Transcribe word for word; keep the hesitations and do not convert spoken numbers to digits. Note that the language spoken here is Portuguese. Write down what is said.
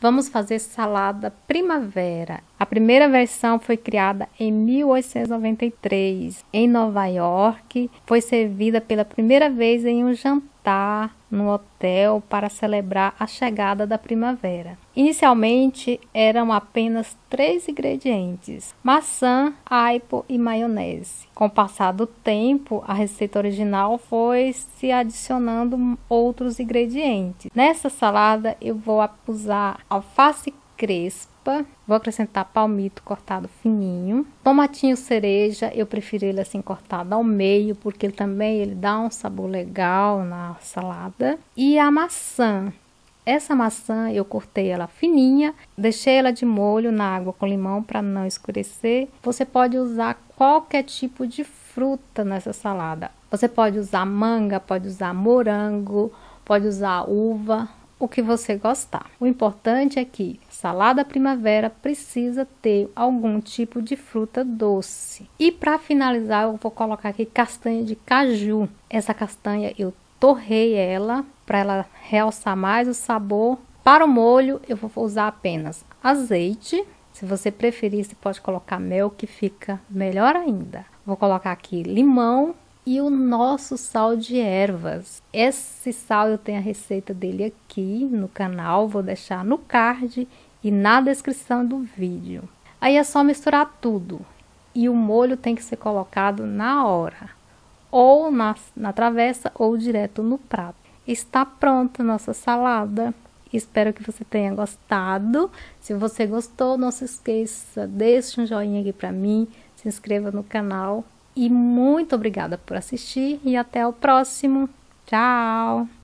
Vamos fazer salada primavera. A primeira versão foi criada em mil oitocentos e noventa e três, em Nova York. Foi servida pela primeira vez em um jantar no hotel para celebrar a chegada da primavera. Inicialmente eram apenas três ingredientes: maçã, aipo e maionese. Com o passar do tempo, a receita original foi se adicionando outros ingredientes. Nessa salada eu vou usar alface crespa, vou acrescentar palmito cortado fininho, tomatinho cereja, eu prefiro ele assim cortado ao meio, porque ele também ele dá um sabor legal na salada, e a maçã. Essa maçã eu cortei ela fininha, deixei ela de molho na água com limão para não escurecer. Você pode usar qualquer tipo de fruta nessa salada. Você pode usar manga, pode usar morango, pode usar uva, o que você gostar. O importante é que salada primavera precisa ter algum tipo de fruta doce. E para finalizar eu vou colocar aqui castanha de caju. Essa castanha eu torrei ela para ela realçar mais o sabor. Para o molho eu vou usar apenas azeite. Se você preferir, você pode colocar mel, que fica melhor ainda. Vou colocar aqui limão e o nosso sal de ervas. Esse sal eu tenho a receita dele aqui no canal, vou deixar no card e na descrição do vídeo. Aí é só misturar tudo e o molho tem que ser colocado na hora, ou na, na travessa ou direto no prato. Está pronta a nossa salada. Espero que você tenha gostado. Se você gostou, não se esqueça, deixe um joinha aqui para mim, se inscreva no canal. E muito obrigada por assistir e até o próximo. Tchau!